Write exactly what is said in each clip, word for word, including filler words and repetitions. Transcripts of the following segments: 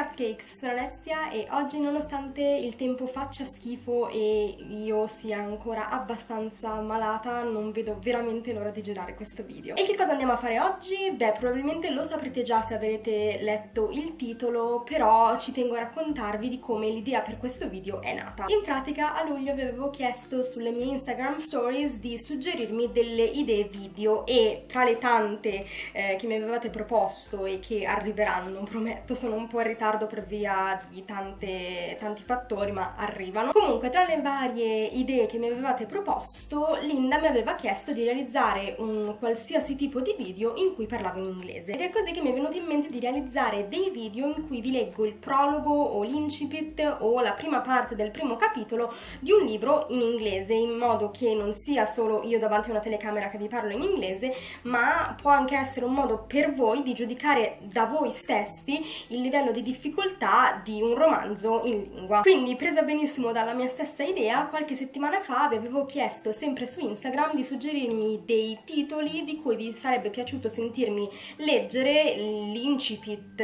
Cupcakes, sono Alessia e oggi, nonostante il tempo faccia schifo e io sia ancora abbastanza malata, non vedo veramente l'ora di girare questo video. E che cosa andiamo a fare oggi? Beh, probabilmente lo saprete già se avete letto il titolo, però ci tengo a raccontarvi di come l'idea per questo video è nata. In pratica a luglio vi avevo chiesto sulle mie Instagram stories di suggerirmi delle idee video e tra le tante eh, che mi avevate proposto e che arriveranno, prometto, sono un po' in ritardo per via di tante, tanti fattori, ma arrivano. Comunque, tra le varie idee che mi avevate proposto, Linda mi aveva chiesto di realizzare un qualsiasi tipo di video in cui parlavo in inglese. Ed è così che mi è venuto in mente di realizzare dei video in cui vi leggo il prologo o l'incipit o la prima parte del primo capitolo di un libro in inglese, in modo che non sia solo io davanti a una telecamera che vi parlo in inglese, ma può anche essere un modo per voi di giudicare da voi stessi il livello di difficoltà di un romanzo in lingua. Quindi, presa benissimo dalla mia stessa idea, qualche settimana fa vi avevo chiesto sempre su Instagram di suggerirmi dei titoli di cui vi sarebbe piaciuto sentirmi leggere l'incipit,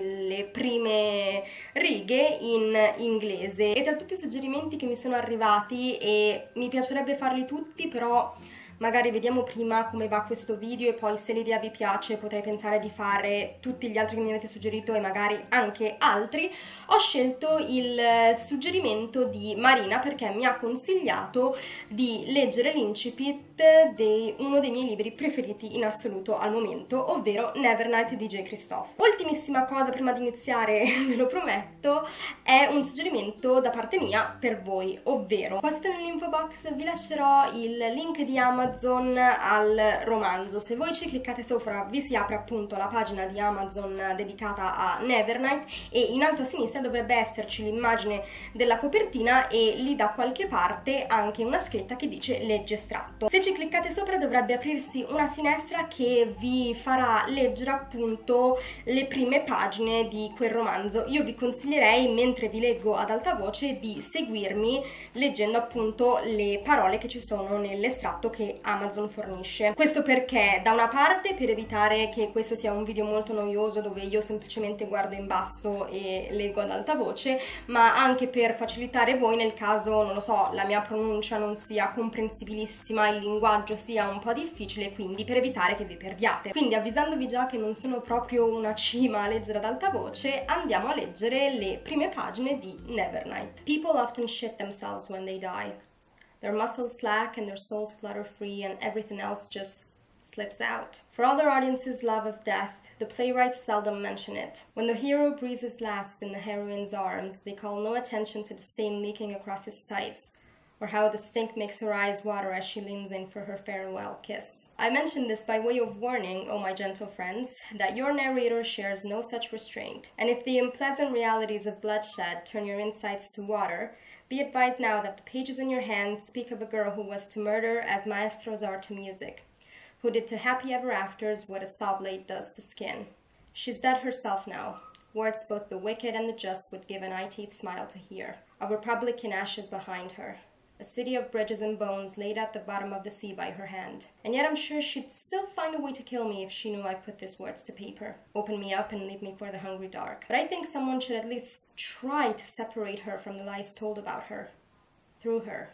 le prime righe in inglese. E tra tutti i suggerimenti che mi sono arrivati, e mi piacerebbe farli tutti, però magari vediamo prima come va questo video e poi se l'idea vi piace potrei pensare di fare tutti gli altri che mi avete suggerito e magari anche altri. Ho scelto il suggerimento di Marina perché mi ha consigliato di leggere l'incipit di uno dei miei libri preferiti in assoluto al momento, ovvero Nevernight di J. Christophe. Ultimissima cosa prima di iniziare, ve lo prometto, è un suggerimento da parte mia per voi, ovvero qua sotto nell'info box vi lascerò il link di Amazon Amazon al romanzo. Se voi ci cliccate sopra vi si apre appunto la pagina di Amazon dedicata a Nevernight e in alto a sinistra dovrebbe esserci l'immagine della copertina e lì da qualche parte anche una scritta che dice legge estratto. Se ci cliccate sopra dovrebbe aprirsi una finestra che vi farà leggere appunto le prime pagine di quel romanzo. Io vi consiglierei, mentre vi leggo ad alta voce, di seguirmi leggendo appunto le parole che ci sono nell'estratto che Amazon fornisce. Questo perché, da una parte, per evitare che questo sia un video molto noioso dove io semplicemente guardo in basso e leggo ad alta voce, ma anche per facilitare voi nel caso, non lo so, la mia pronuncia non sia comprensibilissima, il linguaggio sia un po' difficile, quindi per evitare che vi perdiate. Quindi, avvisandovi già che non sono proprio una cima a leggere ad alta voce, andiamo a leggere le prime pagine di Nevernight. People often shit themselves when they die. Their muscles slack and their souls flutter free and everything else just slips out. For all their audience's love of death, the playwrights seldom mention it. When the hero breathes his last in the heroine's arms, they call no attention to the stain leaking across his tights, or how the stink makes her eyes water as she leans in for her farewell kiss. I mention this by way of warning, oh my gentle friends, that your narrator shares no such restraint, and if the unpleasant realities of bloodshed turn your insides to water, be advised now that the pages in your hand speak of a girl who was to murder as maestros are to music, who did to happy ever afters what a saw blade does to skin. She's dead herself now, words both the wicked and the just would give an eye-teeth smile to hear. A republic in ashes behind her, a city of bridges and bones laid at the bottom of the sea by her hand. And yet I'm sure she'd still find a way to kill me if she knew I put these words to paper. Open me up and leave me for the hungry dark. But I think someone should at least try to separate her from the lies told about her. Through her.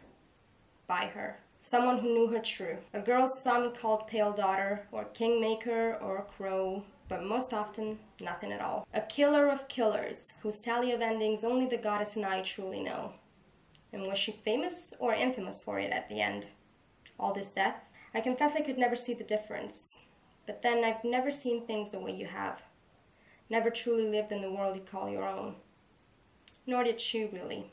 By her. Someone who knew her true. A girl's son called Pale Daughter, or Kingmaker, or Crow, but most often, nothing at all. A killer of killers, whose tally of endings only the goddess and I truly know. And was she famous or infamous for it at the end? All this death? I confess I could never see the difference. But then I've never seen things the way you have. Never truly lived in the world you call your own. Nor did she really.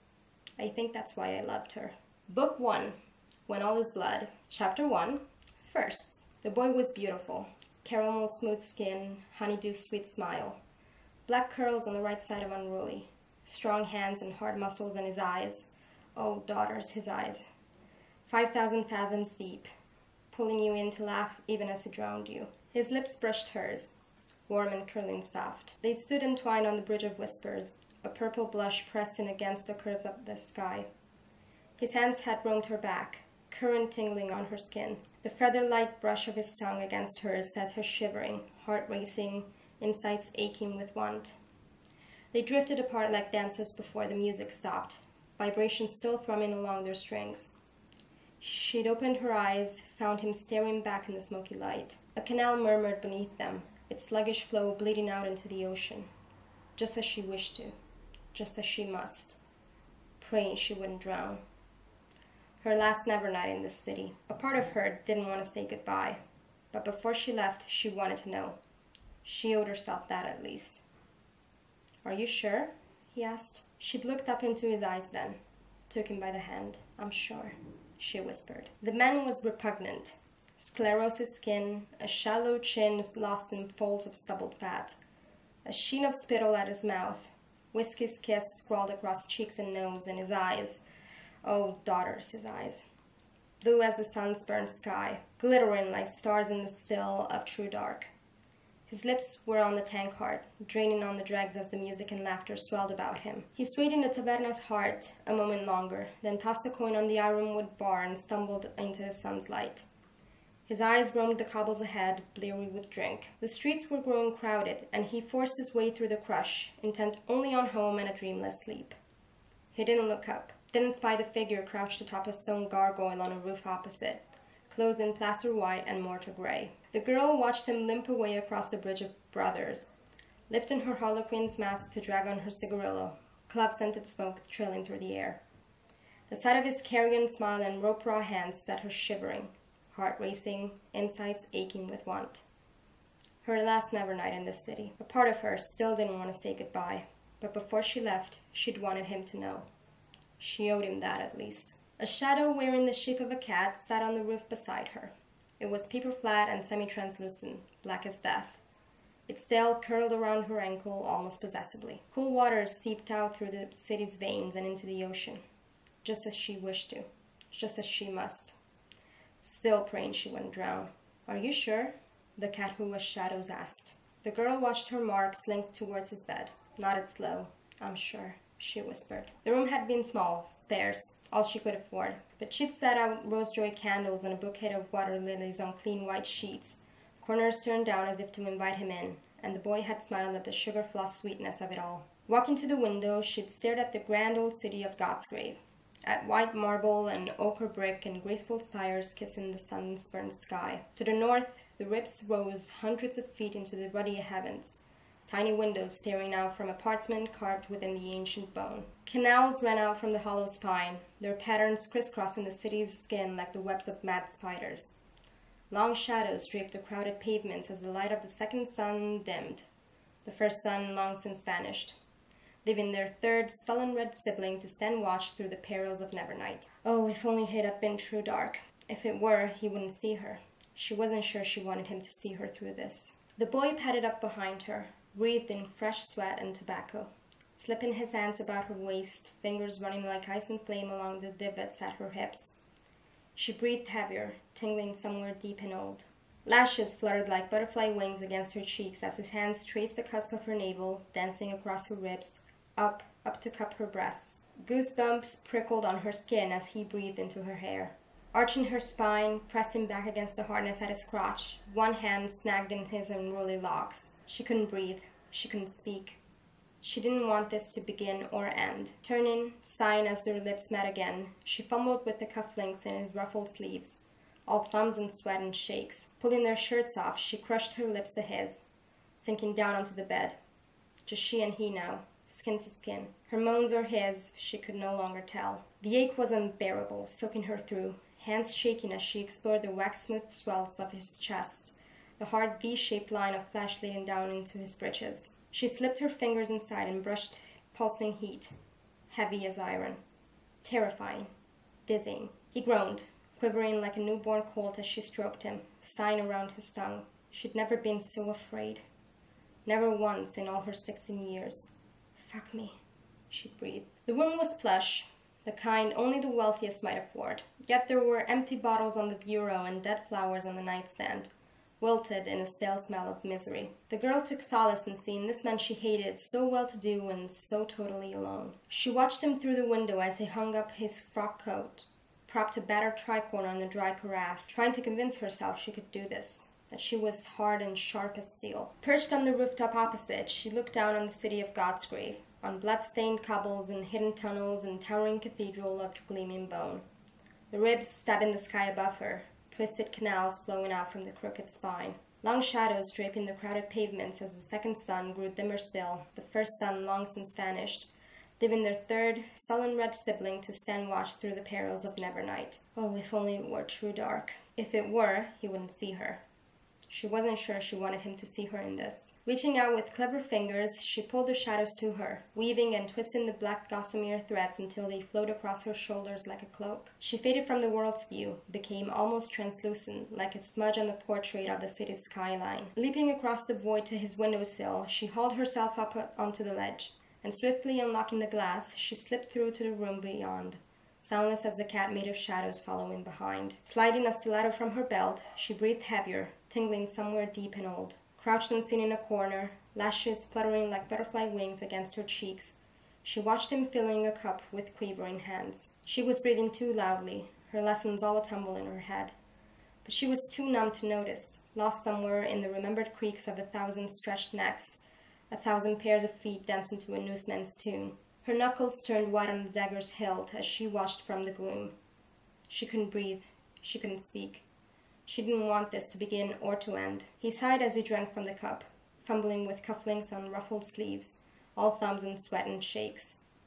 I think that's why I loved her. Book one. When All Is Blood. Chapter one. First. The boy was beautiful. Caramel smooth skin, honeydew sweet smile. Black curls on the right side of unruly. Strong hands and hard muscles in his eyes. Oh, daughters, his eyes. Five thousand fathoms deep, pulling you in to laugh even as he drowned you. His lips brushed hers, warm and curling soft. They stood entwined on the bridge of whispers, a purple blush pressing against the curves of the sky. His hands had roamed her back, current tingling on her skin. The feather-light brush of his tongue against hers set her shivering, heart racing, insides aching with want. They drifted apart like dancers before the music stopped, vibrations still thrumming along their strings. She'd opened her eyes, found him staring back in the smoky light. A canal murmured beneath them, its sluggish flow bleeding out into the ocean. Just as she wished to, just as she must, praying she wouldn't drown. Her last never night in this city. A part of her didn't want to say goodbye, but before she left, she wanted to know. She owed herself that at least. "Are you sure?" he asked. She'd looked up into his eyes then, took him by the hand. "I'm sure," she whispered. The man was repugnant. Sclerosed skin, a shallow chin lost in folds of stubbled fat, a sheen of spittle at his mouth, whiskey's kiss scrawled across cheeks and nose, and his eyes, oh, daughters, his eyes, blue as the sun's burnt sky, glittering like stars in the still of true dark. His lips were on the tankard, draining on the dregs as the music and laughter swelled about him. He swayed in the taverna's heart a moment longer, then tossed a coin on the ironwood bar and stumbled into the sun's light. His eyes roamed the cobbles ahead, bleary with drink. The streets were growing crowded, and he forced his way through the crush, intent only on home and a dreamless sleep. He didn't look up, didn't spy the figure crouched atop a stone gargoyle on a roof opposite, clothed in plaster white and mortar gray. The girl watched him limp away across the Bridge of Brothers, lifting her Harlequin's mask to drag on her cigarillo, clove-scented smoke trailing through the air. The sight of his carrion smile and rope-raw hands set her shivering, heart racing, insides aching with want. Her last never night in this city. A part of her still didn't want to say goodbye, but before she left, she'd wanted him to know. She owed him that at least. A shadow wearing the shape of a cat sat on the roof beside her. It was paper-flat and semi-translucent, black as death. Its tail curled around her ankle almost possessively. Cool water seeped out through the city's veins and into the ocean, just as she wished to, just as she must. Still praying she wouldn't drown. "Are you sure?" the cat who was shadows asked. The girl watched her mark slink towards his bed, nodded slow. "I'm sure," she whispered. The room had been small, sparse, all she could afford, but she'd set out rose-joy candles and a bouquet of water lilies on clean white sheets, corners turned down as if to invite him in, and the boy had smiled at the sugar-floss sweetness of it all. Walking to the window, she'd stared at the grand old city of Godsgrave, at white marble and ochre brick and graceful spires kissing the sun's burnt sky. To the north, the ribs rose hundreds of feet into the ruddy heavens, tiny windows staring out from apartments carved within the ancient bone. Canals ran out from the hollow spine, their patterns crisscrossing the city's skin like the webs of mad spiders. Long shadows draped the crowded pavements as the light of the second sun dimmed, the first sun long since vanished, leaving their third, sullen red sibling to stand watch through the perils of Nevernight. Oh, if only it had been true dark. If it were, he wouldn't see her. She wasn't sure she wanted him to see her through this. The boy padded up behind her, breathed in fresh sweat and tobacco, slipping his hands about her waist, fingers running like ice and flame along the divots at her hips. She breathed heavier, tingling somewhere deep and old. Lashes fluttered like butterfly wings against her cheeks as his hands traced the cusp of her navel, dancing across her ribs, up, up to cup her breasts. Goosebumps prickled on her skin as he breathed into her hair. Arching her spine, pressing back against the hardness at his crotch, one hand snagged in his unruly locks. She couldn't breathe. She couldn't speak. She didn't want this to begin or end. Turning, sighing as their lips met again, she fumbled with the cufflinks in his ruffled sleeves, all thumbs and sweat and shakes. Pulling their shirts off, she crushed her lips to his, sinking down onto the bed. Just she and he now, skin to skin. Her moans or his, she could no longer tell. The ache was unbearable, soaking her through, hands shaking as she explored the wax-smooth swells of his chest, the hard V-shaped line of flesh leading down into his breeches. She slipped her fingers inside and brushed pulsing heat, heavy as iron. Terrifying. Dizzying. He groaned, quivering like a newborn colt as she stroked him, sighing around his tongue. She'd never been so afraid. Never once in all her sixteen years. "Fuck me," she breathed. The room was plush, the kind only the wealthiest might afford. Yet there were empty bottles on the bureau and dead flowers on the nightstand, wilted in a stale smell of misery. The girl took solace in seeing this man she hated so well-to-do and so totally alone. She watched him through the window as he hung up his frock coat, propped a battered tricorn on a dry carafe, trying to convince herself she could do this. that she was hard and sharp as steel. Perched on the rooftop opposite, she looked down on the city of Godsgrave, on blood-stained cobbles and hidden tunnels and towering cathedral of gleaming bone. The ribs stabbing the sky above her, twisted canals flowing out from the crooked spine. Long shadows draping the crowded pavements as the second sun grew dimmer still, the first sun long since vanished, leaving their third, sullen red sibling to stand watch through the perils of Nevernight. Oh, if only it were true dark. If it were, he wouldn't see her. She wasn't sure she wanted him to see her in this. Reaching out with clever fingers, she pulled the shadows to her, weaving and twisting the black gossamer threads until they flowed across her shoulders like a cloak. She faded from the world's view, became almost translucent, like a smudge on the portrait of the city's skyline. Leaping across the void to his windowsill, she hauled herself up onto the ledge, and swiftly unlocking the glass, she slipped through to the room beyond, soundless as the cat made of shadows following behind. Sliding a stiletto from her belt, she breathed heavier, tingling somewhere deep and old. Crouched unseen in a corner, lashes fluttering like butterfly wings against her cheeks, she watched him filling a cup with quivering hands. She was breathing too loudly, her lessons all a-tumble in her head. But she was too numb to notice, lost somewhere in the remembered creaks of a thousand stretched necks, a thousand pairs of feet dancing to a newsman's tune. Her knuckles turned white on the dagger's hilt as she watched from the gloom. She couldn't breathe. She couldn't speak. She didn't want this to begin or to end. He sighed as he drank from the cup, fumbling with cufflinks on ruffled sleeves, all thumbs and sweat and shakes.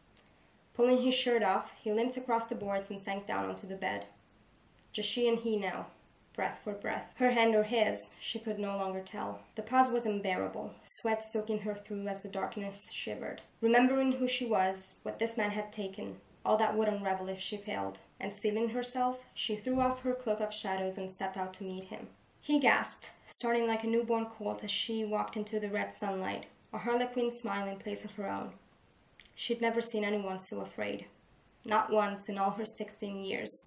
Pulling his shirt off, he limped across the boards and sank down onto the bed. Just she and he now, breath for breath. Her hand or his, she could no longer tell. The pause was unbearable, sweat soaking her through as the darkness shivered. Remembering who she was, what this man had taken, all that would unravel if she failed, and steeling herself, she threw off her cloak of shadows and stepped out to meet him. He gasped, starting like a newborn colt as she walked into the red sunlight, a harlequin smile in place of her own. She'd never seen anyone so afraid. Not once in all her sixteen years.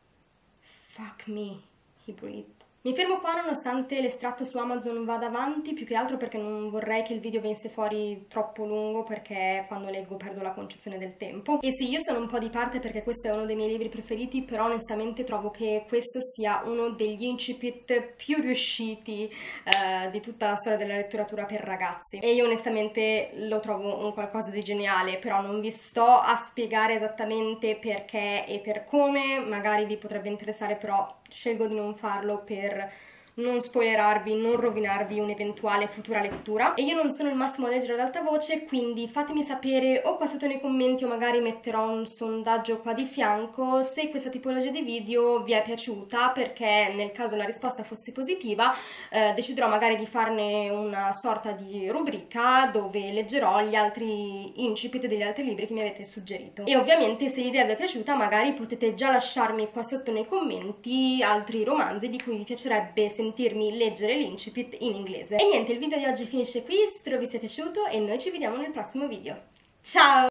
Fuck me, he breathed. Mi fermo qua nonostante l'estratto su Amazon vada avanti, più che altro perché non vorrei che il video venisse fuori troppo lungo, perché quando leggo perdo la concezione del tempo. E sì, io sono un po' di parte perché questo è uno dei miei libri preferiti, però onestamente trovo che questo sia uno degli incipit più riusciti eh, di tutta la storia della letteratura per ragazzi. E io onestamente lo trovo un qualcosa di geniale, però non vi sto a spiegare esattamente perché e per come, magari vi potrebbe interessare, però scelgo di non farlo per non spoilerarvi, non rovinarvi un'eventuale futura lettura. E io non sono il massimo a leggere ad alta voce, quindi fatemi sapere o qua sotto nei commenti o magari metterò un sondaggio qua di fianco se questa tipologia di video vi è piaciuta, perché nel caso la risposta fosse positiva eh, deciderò magari di farne una sorta di rubrica dove leggerò gli altri incipit degli altri libri che mi avete suggerito. E ovviamente se l'idea vi è piaciuta magari potete già lasciarmi qua sotto nei commenti altri romanzi di cui vi piacerebbe sentirmi leggere l'incipit in inglese. E niente, il video di oggi finisce qui, spero vi sia piaciuto e noi ci vediamo nel prossimo video. Ciao!